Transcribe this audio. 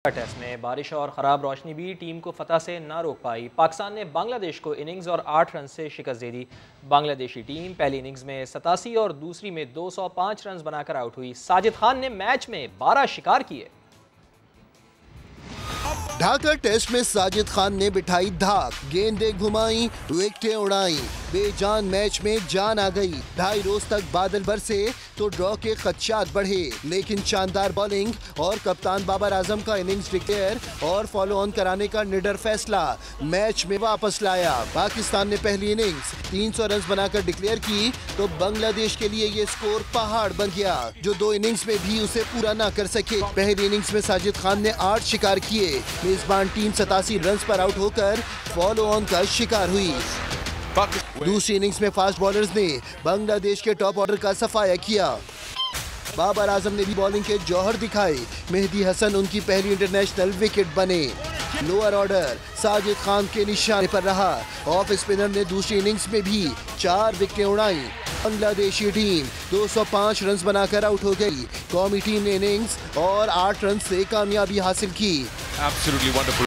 Test में बारिश और ख़राब रोशनी भी टीम को फतह से ना रोक पाई। पाकिस्तान ने बांग्लादेश को इनिंग्स और 8 रन से शिकस्त दे दी। बांग्लादेशी टीम पहली इनिंग्स में 87 और दूसरी में 205 रन बनाकर आउट हुई। साजिद खान ने मैच में 12 शिकार किए। ढाका टेस्ट में साजिद खान ने बिठाई धाक, गेंदें घुमाई, विकेटें उड़ाई, बेजान मैच में जान आ गई। 2.5 रोज तक बादल बरसे तो ड्रॉ के खदशात बढ़े, लेकिन शानदार बॉलिंग और कप्तान बाबर आजम का इनिंग्स डिक्लेयर और फॉलो ऑन कराने का निडर फैसला मैच में वापस लाया। पाकिस्तान ने पहली इनिंग्स 300 रन बनाकर डिक्लेयर की तो बांग्लादेश के लिए ये स्कोर पहाड़ बन गया, जो 2 इनिंग्स में भी उसे पूरा ना कर सके। पहली इनिंग्स में साजिद खान ने 8 शिकार किए। मेजबान टीम 87 रन पर आउट होकर फॉलो ऑन का शिकार हुई। दूसरी इनिंग्स में फास्ट बॉलर्स ने बांग्लादेश के टॉप ऑर्डर का सफाया किया। बाबर आजम ने भी बॉलिंग के जौहर दिखाए। मेहदी हसन उनकी पहली इंटरनेशनल विकेट बने। लोअर ऑर्डर साजिद खान के निशाने पर रहा। ऑफ स्पिनर ने दूसरी इनिंग्स में भी 4 विकेटें उड़ाई। बांग्लादेशी टीम 205 रन बनाकर आउट हो गई। कौमी टीम ने इनिंग्स और 8 रन से कामयाबी हासिल की।